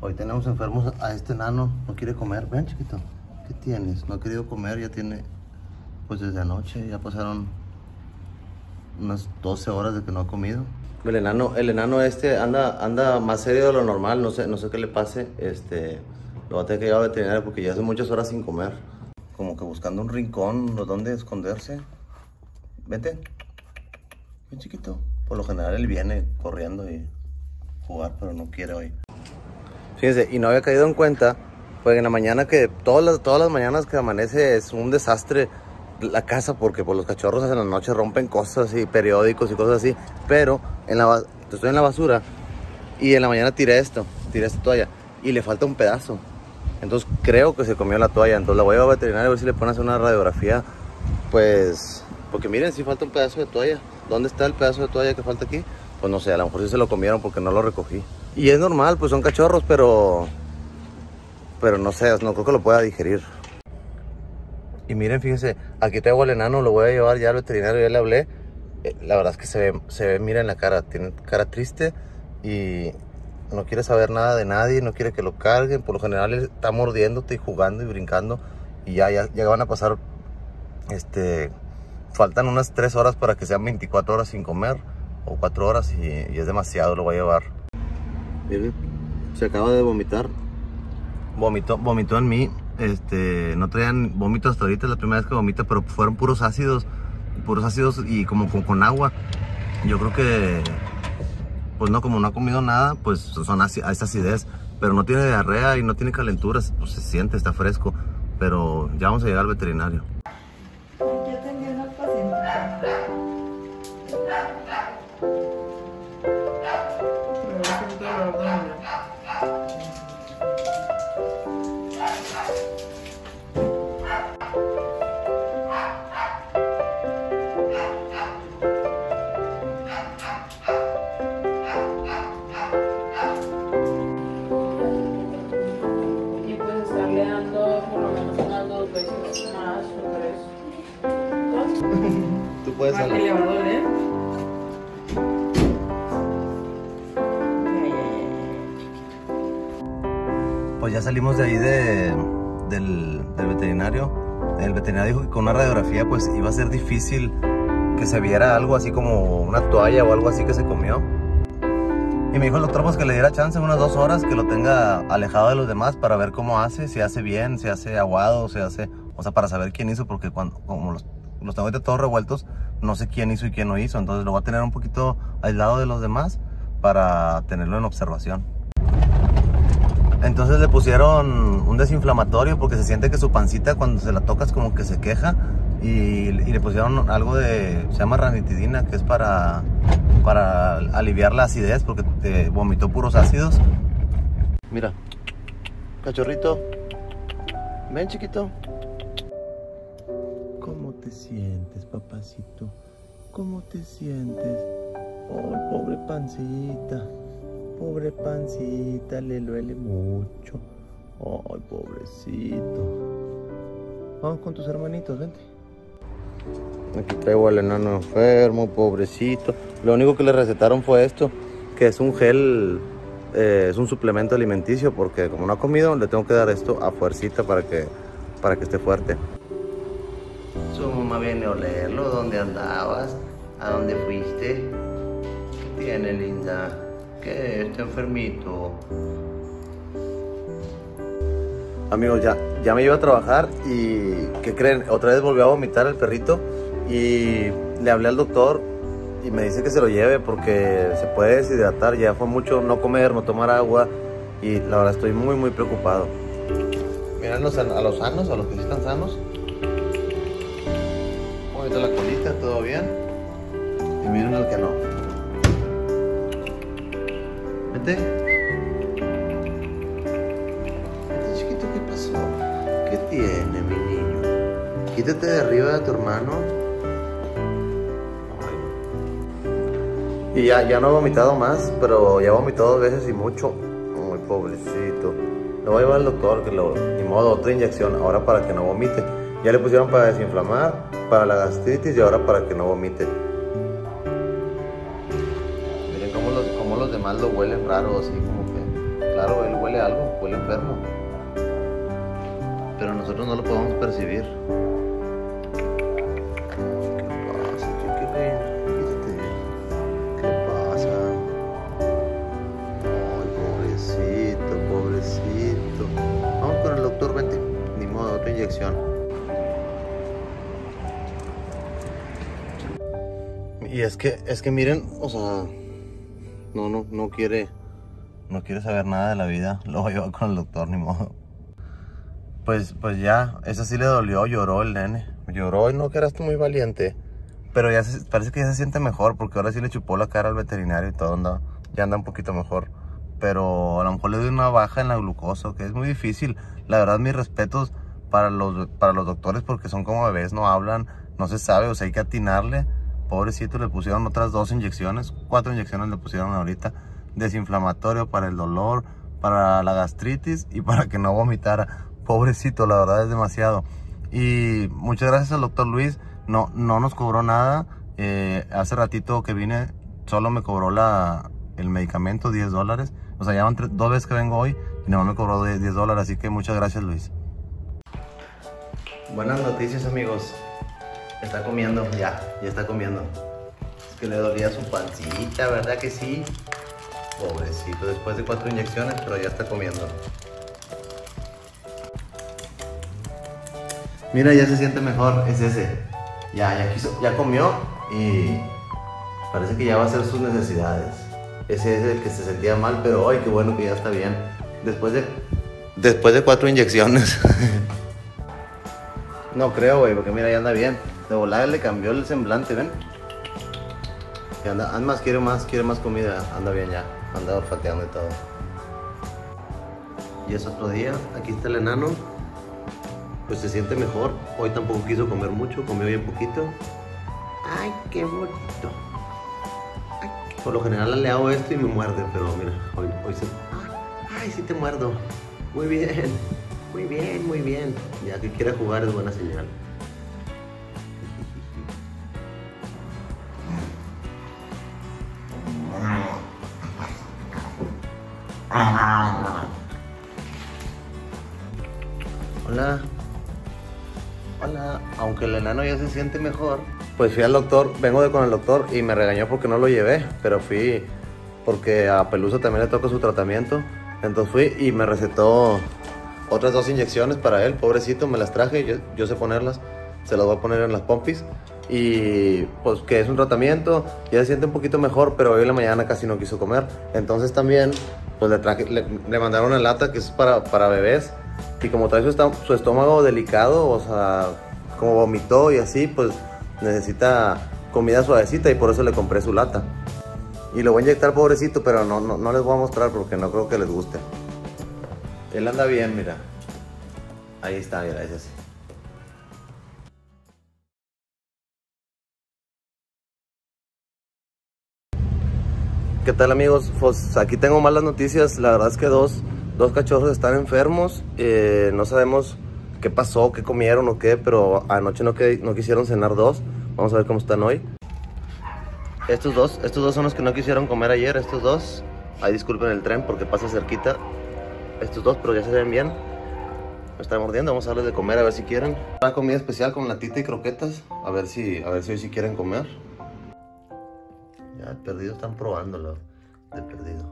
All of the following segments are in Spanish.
Hoy tenemos enfermos a este enano, no quiere comer. Ven, chiquito, ¿qué tienes? No ha querido comer, ya tiene, pues desde anoche, ya pasaron unas 12 horas de que no ha comido. El enano este anda más serio de lo normal, no sé qué le pase. Lo va a tener que llevar al veterinario porque ya hace muchas horas sin comer. Como que buscando un rincón donde esconderse. Vente. Ven, chiquito. Por lo general él viene corriendo y jugar, pero no quiere hoy. Fíjense, y no había caído en cuenta, pues en la mañana que todas las mañanas que amanece es un desastre la casa, porque por los cachorros en la noche rompen cosas y periódicos y cosas así. Pero estoy en la basura y en la mañana tiré esta toalla y le falta un pedazo. Entonces creo que se comió la toalla. Entonces la voy a llevar al veterinario a ver si le ponen a hacer una radiografía. Pues, porque miren, si falta un pedazo de toalla. ¿Dónde está el pedazo de toalla que falta aquí? Pues no sé, a lo mejor sí se lo comieron porque no lo recogí. Y es normal, pues son cachorros, pero no sé, no creo que lo pueda digerir. Y miren, fíjense, aquí traigo al enano, lo voy a llevar ya al veterinario, ya le hablé. La verdad es que se ve, mira en la cara, tiene cara triste y no quiere saber nada de nadie, no quiere que lo carguen. Por lo general él está mordiéndote y jugando y brincando. Y ya van a pasar, faltan unas 3 horas para que sean 24 horas sin comer, o 4 horas, y es demasiado, lo voy a llevar. Miren, se acaba de vomitar. Vomitó en mí. No traían vómitos hasta ahorita, es la primera vez que vomita, pero fueron puros ácidos y como con agua. Yo creo que, pues no, como no ha comido nada, pues son esa acidez, pero no tiene diarrea y no tiene calenturas, pues se siente, está fresco, pero ya vamos a llegar al veterinario. Ya tenía una pacientita. Pero siento dolor de muela. Tú puedes salir. Le va a doler. Pues ya salimos de ahí del veterinario. El veterinario dijo que con una radiografía pues iba a ser difícil que se viera algo así como una toalla o algo así que se comió. Y me dijo el doctor pues que le diera chance unas 2 horas, que lo tenga alejado de los demás para ver cómo hace, si hace bien, si hace aguado, si hace, o sea, para saber quién hizo, porque como los tengo ahorita todos revueltos, no sé quién hizo y quién no hizo. Entonces lo voy a tener un poquito aislado de los demás para tenerlo en observación. Entonces le pusieron un desinflamatorio porque se siente que su pancita cuando se la tocas como que se queja, y le pusieron algo se llama ranitidina, que es para aliviar la acidez porque te vomitó puros ácidos. Mira, cachorrito, ven, chiquito. ¿Cómo te sientes, papacito? ¿Cómo te sientes? Ay, pobre pancita, le duele mucho. Ay, pobrecito. Vamos con tus hermanitos, vente. Aquí traigo al enano enfermo, pobrecito. Lo único que le recetaron fue esto, que es un gel, es un suplemento alimenticio, porque como no ha comido, le tengo que dar esto a fuercita para que esté fuerte. Su mamá viene a olerlo. ¿Dónde andabas? ¿A dónde fuiste? ¿Qué tiene, linda? ¿Qué? ¿Está enfermito? Amigos, ya me iba a trabajar y ¿qué creen? Otra vez volvió a vomitar el perrito y le hablé al doctor y me dice que se lo lleve porque se puede deshidratar. Ya fue mucho no comer, no tomar agua, y la verdad estoy muy muy preocupado. Miren a los sanos, a los que sí están sanos. Ahorita la colita, todo bien. Y miren al que no. Vete. Vete, chiquito, ¿qué pasó? ¿Qué tiene, mi niño? Quítate de arriba de tu hermano. Ay. Y ya no he vomitado más, pero ya vomitó 2 veces y mucho. Muy pobrecito. Lo voy a llevar al doctor, que ni modo, otra inyección, ahora para que no vomite. Ya le pusieron para desinflamar, para la gastritis y ahora para que no vomite. Miren cómo los demás lo huelen raro, así como que, claro, él huele huele algo, huele enfermo. Pero nosotros no lo podemos percibir. ¿Qué pasa, chiquilín? Quítate. ¿Qué pasa? Ay, pobrecito, pobrecito. Vamos con el doctor, vente. Ni modo, otra inyección. Y es que miren, o sea, no quiere saber nada de la vida. Lo voy a llevar con el doctor, ni modo. Pues ya, esa sí le dolió, lloró el nene. Lloró y no, que eras tú muy valiente. Pero ya parece que ya se siente mejor, porque ahora sí le chupó la cara al veterinario y todo, ya anda un poquito mejor. Pero a lo mejor le dio una baja en la glucosa, que es muy difícil. La verdad, mis respetos para los doctores, porque son como bebés, no hablan, no se sabe, o sea, hay que atinarle. Pobrecito, le pusieron otras 2 inyecciones, 4 inyecciones le pusieron ahorita. Desinflamatorio para el dolor, para la gastritis y para que no vomitara. Pobrecito, la verdad es demasiado. Y muchas gracias al doctor Luis, no nos cobró nada. Hace ratito que vine, solo me cobró el medicamento, $10. O sea, ya van 2 veces que vengo hoy y nomás me cobró $10, así que muchas gracias, Luis. Buenas noticias, amigos. Está comiendo, ya está comiendo. Es que le dolía su pancita, ¿verdad que sí? Pobrecito, después de 4 inyecciones, pero ya está comiendo. Mira, ya se siente mejor, es ese. Ya comió y parece que ya va a hacer sus necesidades. Ese es el que se sentía mal, pero ay, qué bueno que ya está bien. Después de 4 inyecciones. No creo, güey, porque mira, ya anda bien. De volada le cambió el semblante, ¿ven? Y anda más, quiere más comida. Anda bien ya, anda olfateando y todo. Y es otro día, aquí está el enano. Pues se siente mejor. Hoy tampoco quiso comer mucho, comió bien poquito. Ay, qué bonito. Ay, por lo general le hago esto y me muerde, pero mira, hoy se... Ay, sí te muerdo. Muy bien, muy bien, muy bien. Ya que quiera jugar es buena señal. Hola. Hola. Aunque el enano ya se siente mejor, pues fui al doctor, con el doctor y me regañó porque no lo llevé, pero fui porque a Pelusa también le toca su tratamiento. Entonces fui y me recetó otras 2 inyecciones para él, pobrecito, me las traje, yo sé ponerlas, se las voy a poner en las pompis. Y pues que es un tratamiento, ya se siente un poquito mejor, pero hoy en la mañana casi no quiso comer. Entonces también pues le mandaron una lata que es para bebés. Y como trae su estómago delicado, o sea, como vomitó y así, pues necesita comida suavecita y por eso le compré su lata. Y lo voy a inyectar, pobrecito, pero no les voy a mostrar porque no creo que les guste. Él anda bien, mira. Ahí está, mira, ese sí. ¿Qué tal, amigos? Pues aquí tengo malas noticias. La verdad es que dos cachorros están enfermos. No sabemos qué pasó, qué comieron o qué, pero anoche no quisieron cenar 2. Vamos a ver cómo están hoy. Estos dos son los que no quisieron comer ayer, estos 2. Ay, disculpen el tren porque pasa cerquita. Estos 2, pero ya se ven bien. Me están mordiendo, vamos a darles de comer a ver si quieren. Una comida especial con latita y croquetas. A ver si hoy sí quieren comer. Ya de perdido están probándolo. De perdido.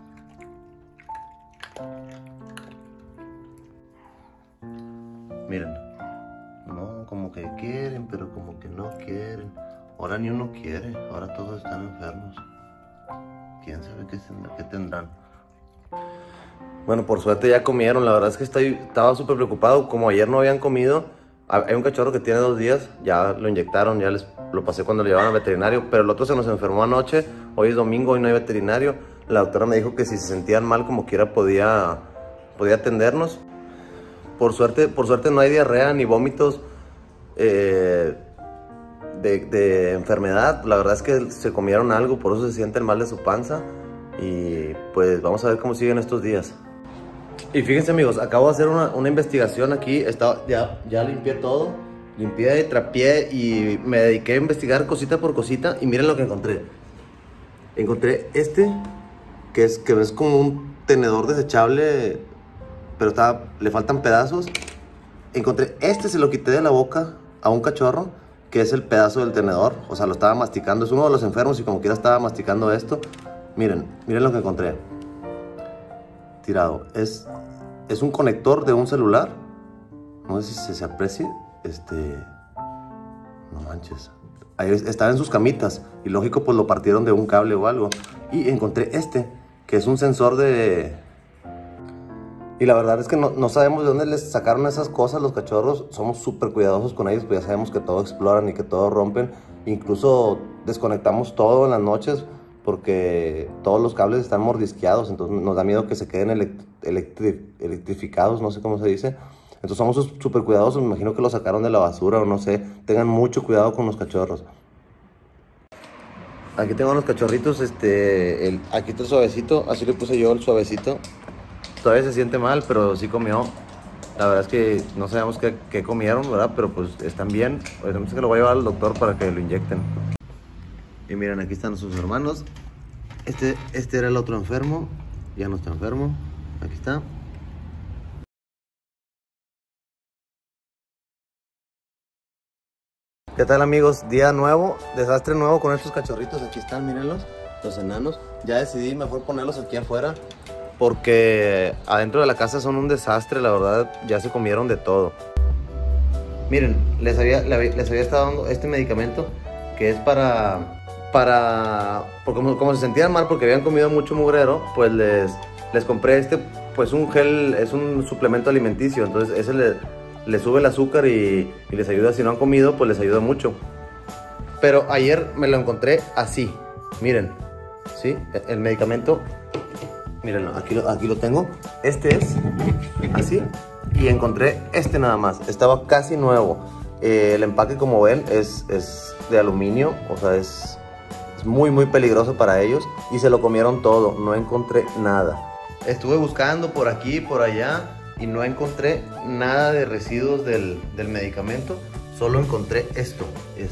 Miren. No, como que quieren, pero como que no quieren. Ahora ni uno quiere, ahora todos están enfermos. ¿Quién sabe qué tendrán? Bueno, por suerte ya comieron. La verdad es que estaba súper preocupado. Como ayer no habían comido, hay un cachorro que tiene 2 días, ya lo inyectaron, ya lo pasé cuando lo llevaron al veterinario, pero el otro se nos enfermó anoche. Hoy es domingo, hoy no hay veterinario. La doctora me dijo que si se sentían mal como quiera podía atendernos. Por suerte no hay diarrea ni vómitos de enfermedad. La verdad es que se comieron algo, por eso se sienten mal de su panza. Y pues vamos a ver cómo siguen estos días. Y fíjense, amigos, acabo de hacer una investigación aquí. Ya limpié todo, limpié, trapié y me dediqué a investigar cosita por cosita. Y miren lo que encontré. Encontré este que es como un tenedor desechable, pero le faltan pedazos. Encontré, se lo quité de la boca a un cachorro, que es el pedazo del tenedor, o sea, lo estaba masticando, es uno de los enfermos y como quiera estaba masticando esto. Miren lo que encontré tirado, es un conector de un celular, no sé si se aprecie, no manches, ahí estaba en sus camitas, y lógico pues lo partieron de un cable o algo, y encontré que es un sensor de... Y la verdad es que no sabemos de dónde les sacaron esas cosas los cachorros. Somos súper cuidadosos con ellos, pues ya sabemos que todo exploran y que todo rompen. Incluso desconectamos todo en las noches porque todos los cables están mordisqueados. Entonces nos da miedo que se queden electrificados, no sé cómo se dice. Entonces somos súper cuidadosos, me imagino que lo sacaron de la basura o no sé. Tengan mucho cuidado con los cachorros. Aquí tengo unos cachorritos, aquí está el suavecito, así le puse yo el suavecito. Todavía se siente mal, pero sí comió. La verdad es que no sabemos qué comieron, ¿verdad? Pero pues están bien. Obviamente que lo voy a llevar al doctor para que lo inyecten. Y miren, aquí están sus hermanos. Este era el otro enfermo. Ya no está enfermo. Aquí está. ¿Qué tal, amigos? Día nuevo, desastre nuevo con estos cachorritos. Aquí están, mírenlos, los enanos. Ya decidí mejor ponerlos aquí afuera, porque adentro de la casa son un desastre, la verdad, ya se comieron de todo. Miren, les había estado dando este medicamento que es porque como se sentían mal porque habían comido mucho mugrero, pues les compré pues un gel, es un suplemento alimenticio, entonces ese le sube el azúcar y les ayuda. Si no han comido, pues les ayuda mucho. Pero ayer me lo encontré así, miren, ¿sí? El medicamento. Mírenlo, aquí lo tengo. Este es así. Y encontré nada más. Estaba casi nuevo. El empaque, como ven, es de aluminio. O sea, es muy, muy peligroso para ellos. Y se lo comieron todo. No encontré nada. Estuve buscando por aquí y por allá y no encontré nada de residuos del medicamento. Solo encontré esto.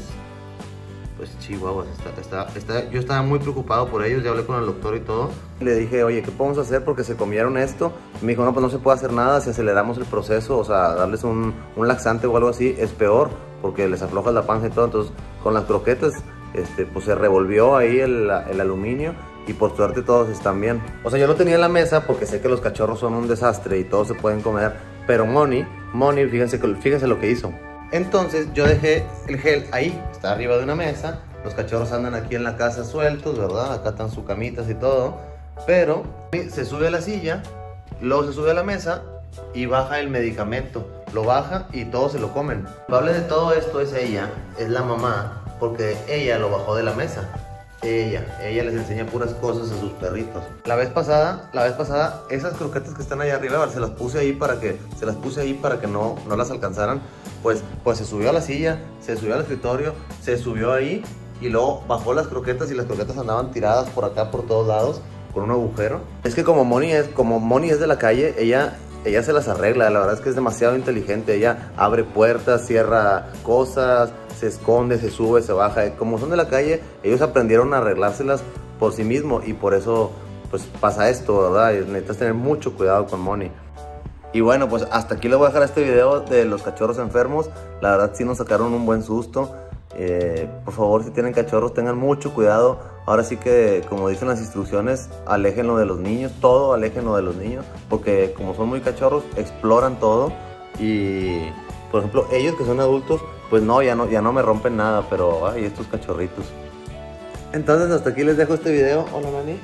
Pues chihuahuas, yo estaba muy preocupado por ellos, ya hablé con el doctor y todo. Le dije, oye, ¿qué podemos hacer? Porque se comieron esto. Y me dijo, no, pues no se puede hacer nada si aceleramos el proceso, o sea, darles un laxante o algo así, es peor, porque les aflojas la panza y todo. Entonces, con las croquetas, pues se revolvió ahí el aluminio y por suerte todos están bien. O sea, yo lo tenía en la mesa porque sé que los cachorros son un desastre y todos se pueden comer, pero Moni, fíjense lo que hizo. Entonces yo dejé el gel ahí, está arriba de una mesa. Los cachorros andan aquí en la casa sueltos, ¿verdad? Acá están sus camitas y todo. Pero se sube a la silla, luego se sube a la mesa y baja el medicamento. Lo baja y todos se lo comen. El culpable de todo esto es ella, es la mamá, porque ella lo bajó de la mesa. Ella les enseña puras cosas a sus perritos. La vez pasada, esas croquetas que están allá arriba, se las puse ahí para que no las alcanzaran. Pues se subió a la silla, se subió al escritorio, se subió ahí y luego bajó las croquetas y las croquetas andaban tiradas por acá, por todos lados, con un agujero. Es que como Moni es de la calle, ella se las arregla. La verdad es que es demasiado inteligente. Ella abre puertas, cierra cosas, se esconde, se sube, se baja. Como son de la calle, ellos aprendieron a arreglárselas por sí mismos y por eso pues pasa esto, ¿verdad? Y necesitas tener mucho cuidado con Moni. Y bueno, pues hasta aquí les voy a dejar este video de los cachorros enfermos. La verdad sí nos sacaron un buen susto. Por favor, si tienen cachorros, tengan mucho cuidado. Ahora sí que, como dicen las instrucciones, aléjenlo de los niños. Todo aléjenlo de los niños, porque como son muy cachorros, exploran todo. Y, por ejemplo, ellos que son adultos, pues ya no me rompen nada. Pero, ay, estos cachorritos. Entonces, hasta aquí les dejo este video. Hola, Nani.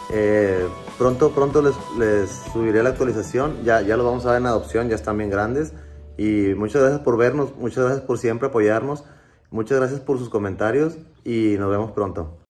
Pronto les subiré la actualización. Ya los vamos a ver en adopción, ya están bien grandes. Y muchas gracias por vernos, muchas gracias por siempre apoyarnos. Muchas gracias por sus comentarios y nos vemos pronto.